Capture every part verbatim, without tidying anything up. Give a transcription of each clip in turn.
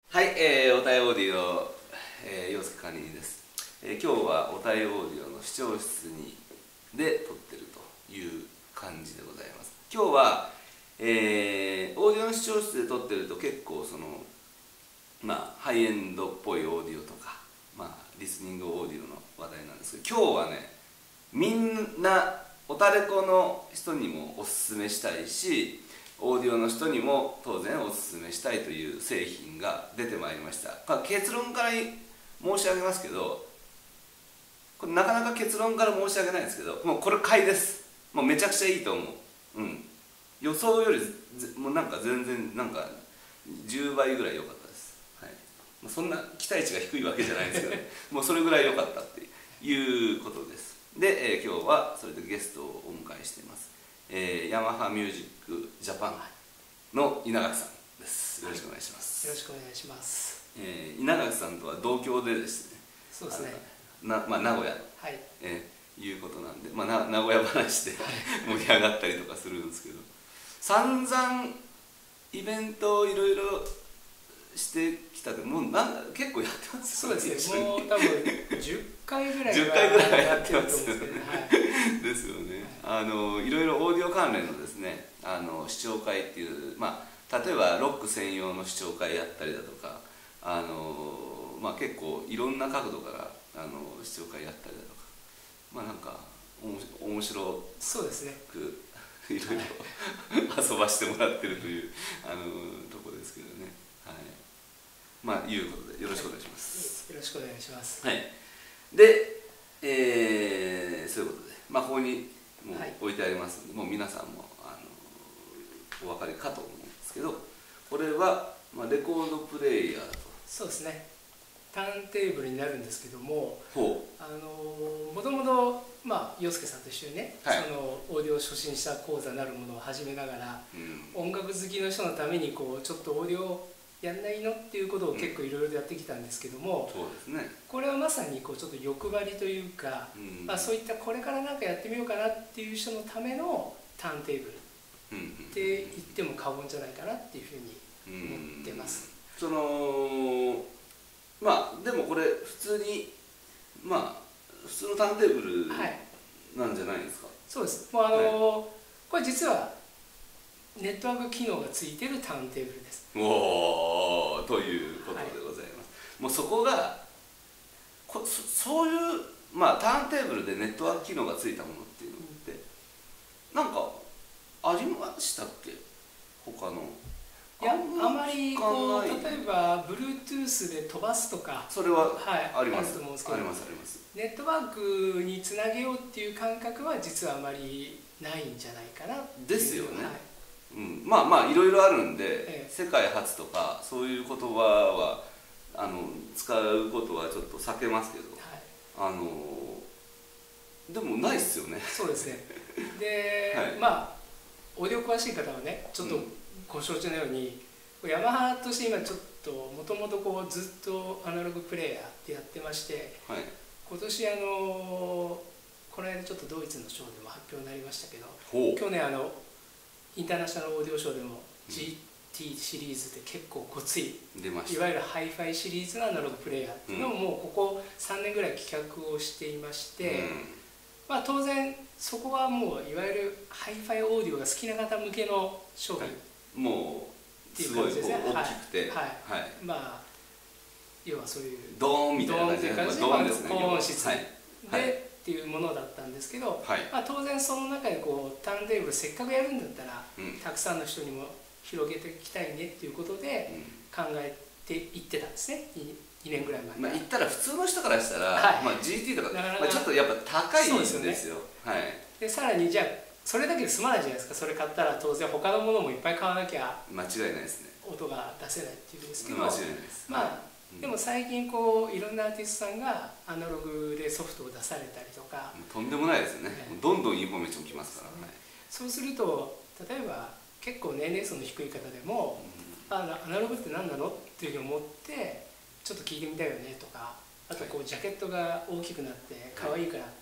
はい、えー、おたえオーディオ、えー、陽介管理人です、えー、今日はおたえオーディオの視聴室にで撮ってるという感じでございます。今日は、えー、オーディオの視聴室で撮ってると結構そのまあハイエンドっぽいオーディオとか、まあリスニングオーディオの話題なんですけど、今日はねみんなオタレコの人にもおすすめしたいし、オーディオの人にも当然おすすめしたいという製品が出てまいりました。結論から申し上げますけど、これなかなか結論から申し上げないんですけど、もうこれ買いです。もうめちゃくちゃいいと思う。うん、予想よりもうなんか全然なんかじゅうばいぐらい良かったです、はい、そんな期待値が低いわけじゃないんですけど、ね、もうそれぐらい良かったっていうことです。で、えー、今日はそれでゲストをお迎えしています。えー、ヤマハミュージックジャパンの稲垣さんです。よろしくお願いします。 はい、よろしくお願いします。 えー、稲垣さんとは同郷でですね。 そうですね。 な、まあ、名古屋の、 はい、 えー、いうことなんで、まあ、な名古屋話で盛り上がったりとかするんですけど、散々イベントをいろいろしてきたけど、もうなん結構やってますよね。そうですね。もう多分じゅっかいぐらいじゅっかいぐらいやってますよね。 はい、 ですよね。はい、あのいろいろオーディオ関連のですね、あの視聴会っていう、まあ例えばロック専用の視聴会やったりだとか、あのまあ結構いろんな角度からあの視聴会やったりだとか、まあなんかおも面白く、 そうですね。 いろいろ遊ばしてもらってるというあのとこですけどね。はい。まあいうことでよろしくお願いします。 はい、よろしくお願いします。 はい。で、えー、そういうことで、まあここにもう置いてありますので、はい、もう皆さんもあのお分かりかと思うんですけど、これは、まあ、レコードプレイヤーと。 そうですね。ターンテーブルになるんですけども、 ほう、 あのもともとまあ陽介さんと一緒にね、はい、そのオーディオ初心者講座なるものを始めながら、うん、音楽好きの人のためにこうちょっとオーディオやんないのっていうことを結構いろいろやってきたんですけども、 そうですね、これはまさにこうちょっと欲張りというか、うん、まあ、そういったこれからなんかやってみようかなっていう人のためのターンテーブルって言っても過言じゃないかなっていうふうに思ってます。 うん、そのまあでもこれ普通にまあ普通のターンテーブルなんじゃないですか。 はい、そうです。もうあの、はい、これ実はネットワーク機能がついてるターンテーブルです。 おー、ということでございます。はい、もうそこがこ そ, そういうまあターンテーブルでネットワーク機能がついたものっていうのって、うん、なんかありましたっけ、他の。 いや、あまりこう例えば Bluetooth で飛ばすとか、 それはありまます、 と思うんですけど、 ありますあります。 ネットワークにつなげようっていう感覚は実はあまりないんじゃないかなですよね。 はい、 うん、まあまあいろいろあるんで、 ええ、 世界初とかそういう言葉はあの使うことはちょっと避けますけど、はい、あのでもないっすよね。 そうですね。で、はい、まあオーディオ詳しい方はねちょっとご承知のように、うん、ヤマハとして今ちょっともともとこうずっとアナログプレイヤーってやってまして、はい、今年あのこの間ちょっとドイツのショーでも発表になりましたけど、去年あのインターナショナルオーディオショーでも ジーティー シリーズで結構ごつい、 出ました、 いわゆるハイファイシリーズのアナログプレイヤーっていうのをもうここさんねんぐらい企画をしていまして、うん、まあ当然そこはもういわゆるハイファイオーディオが好きな方向けの商品、はい、 もうすごい大きくて、はい、 はいはい、まあ要はそういうドーンみたいな感じで、 高音質で、はいはい、っていうものだったんですけど、はい、まあ、当然その中でこうターンテーブルせっかくやるんだったら、うん、たくさんの人にも広げていきたいねっていうことで考えていってたんですね、にねんぐらい前に。 まあ言ったら普通の人からしたら、はい、まあ ジーティー とか、まあ、ちょっとやっぱ高いんですよ。ですよね、はい、 でさらにじゃあそれだけで済まないじゃないですか。それ買ったら当然他のものもいっぱい買わなきゃ間違いないですね、 音が出せないっていうんですけど、 間違いないです。 まあでも最近こういろんなアーティストさんがアナログでソフトを出されたりとか、 とんでもないですよね、ね、どんどんインフォメーションきますから、ね、はい、 そうすると例えば結構年齢層の低い方でも、うん、あアナログって何なのっていうふうに思ってちょっと聞いてみたいよねとか、あとこうジャケットが大きくなって可愛いから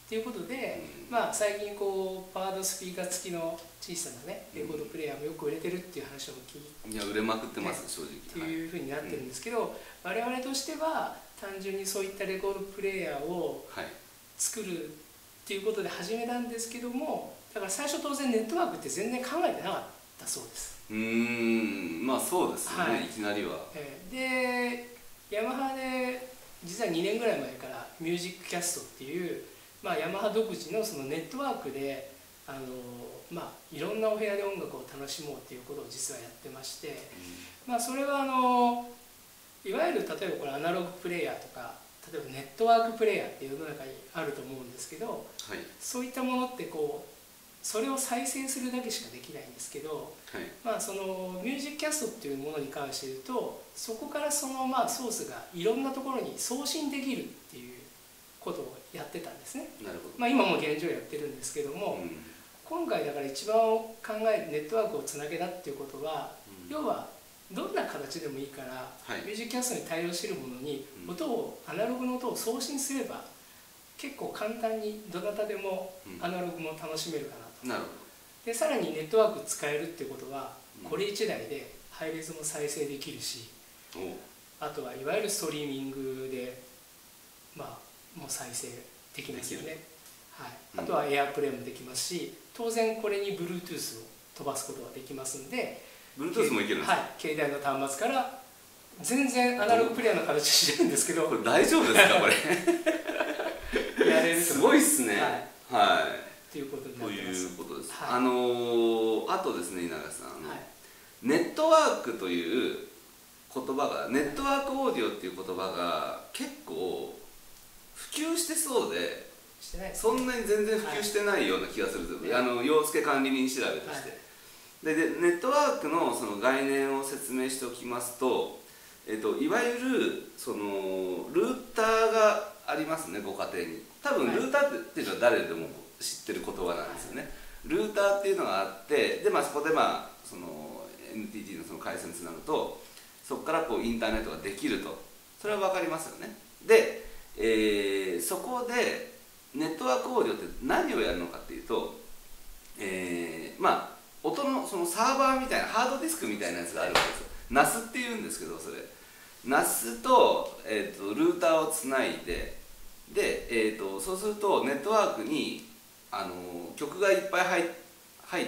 っていうことで、うん、まあ最近こうパワードスピーカー付きの小さなねレコードプレーヤーもよく売れてるっていう話を聞いて、 いや売れまくってます、ね、正直っていうふうになってるんですけど、はい、我々としては単純にそういったレコードプレーヤーを作るっていうことで始めたんですけども、だから最初当然ネットワークって全然考えてなかったそうです。 うーん、まあそうですよね、はい、いきなりは。 でヤマハで実はにねんぐらい前からミュージックキャストっていう、まあ、ヤマハ独自のそのネットワークであの、まあ、いろんなお部屋で音楽を楽しもうっていうことを実はやってまして、うん、まあそれはあのいわゆる例えばこれアナログプレイヤーとか例えばネットワークプレイヤーっていう世の中にあると思うんですけど、はい、そういったものってこうそれを再生するだけしかできないんですけど、はい、まあそのミュージックキャストっていうものに関して言うとそこからそのまあソースがいろんなところに送信できるっていうことをやってたんですね。 なるほど。 まあ今も現状やってるんですけども、うん、今回だから一番考えるネットワークをつなげたっていうことは、うん、要はどんな形でもいいから、はい、ミュージックキャストに対応しているものに音を、うん、アナログの音を送信すれば結構簡単にどなたでもアナログも楽しめるかなと。 なるほど。 でさらにネットワーク使えるっていうことは、うん、これいちだいでハイレゾも再生できるし、あとはいわゆるストリーミングでまあもう再生できますよね。はい、あとはエアプレイもできますし、当然これに Bluetooth を飛ばすことができますんで、 Bluetooth もいけるんですか？ はい、携帯の端末から全然アナログプレイヤーの形してるんですけど、 これ大丈夫ですかこれ？ やれるとすごいっすね。はい。はいということになってます。 ということです。はい、あのー、あとですね稲垣さん、はい、ネットワークという言葉がネットワークオーディオっていう言葉が結構普及してそうで、 してないですね、 そんなに全然普及してないような気がするんですよ、はい、あの洋介管理人調べとして、はい、ででネットワークのその概念を説明しておきますと、えっと、いわゆるそのルーターがありますね、ご家庭に。多分ルーターっていうのは誰でも知ってる言葉なんですよね、はい、ルーターっていうのがあって、で、まあ、そこで、まあ、その エヌティーティー のその回線につなぐとそこからこうインターネットができると、それは分かりますよね。で、えー、そこでネットワークオーディオって何をやるのかっていうと、えー、まあ音のそのサーバーみたいなハードディスクみたいなやつがあるわけですよ。ナス っていうんですけど、それナス と、えー、とルーターをつないで、で、えー、とそうするとネットワークにあの曲がいっぱい 入, 入った、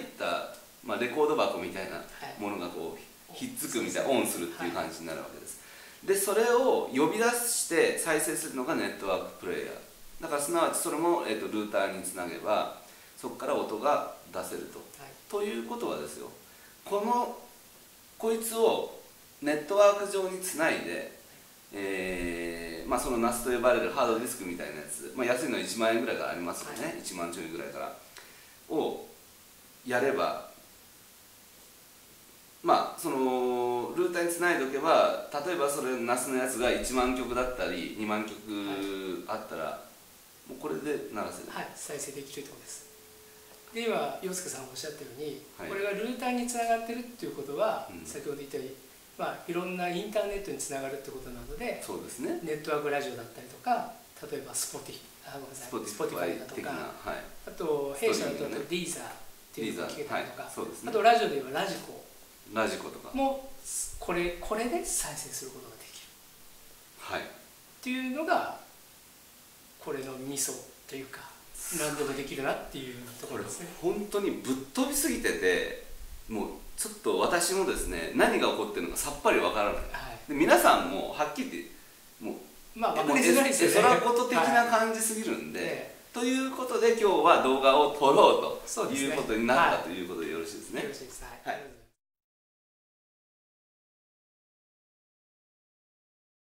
まあ、レコード箱みたいなものがこう、はい、ひっつくみたいな、オンするっていう感じになるわけです。でそれを呼び出して再生するのがネットワークプレイヤーだから、すなわちそれも、えー、とルーターにつなげばそこから音が出せると、はい、ということはですよ、このこいつをネットワーク上につないで、えーまあ、そのナスと呼ばれるハードディスクみたいなやつ、まあ、安いのはいちまんえんぐらいからありますよね、はい、いちまんちょいぐらいからをやれば、まあそのルーターにつないでおけば、例えばそれナスのやつがいちまんきょくだったりにまんきょくあったら、はい、もうこれで鳴らせる、 はい、再生できるということです。で今洋介さんおっしゃったように、はい、これがルーターにつながってるっていうことは、うん、先ほど言ったように、まあ、いろんなインターネットにつながるってことなので、 そうですね、 ネットワークラジオだったりとか、例えばスポティファイだとか、はい、あと弊社だとディーザーっていうのが聞けたりとか、はい、ね、あとラジオで言えばラジコラジコとかもこれこれで再生することができる、 はい、 っていうのがこれのミソというか、何でもできるなっていうところですね。 これ本当にぶっ飛びすぎてて、もうちょっと私もですね、何が起こってるのかさっぱりわからない、はい、で皆さんもはっきり言ってもうまあ分かりづらいですよね、 そらこと的な感じすぎるんで、はい、ということで今日は動画を撮ろうということになったということでよろしいですね。 よろしいです。はい。はい。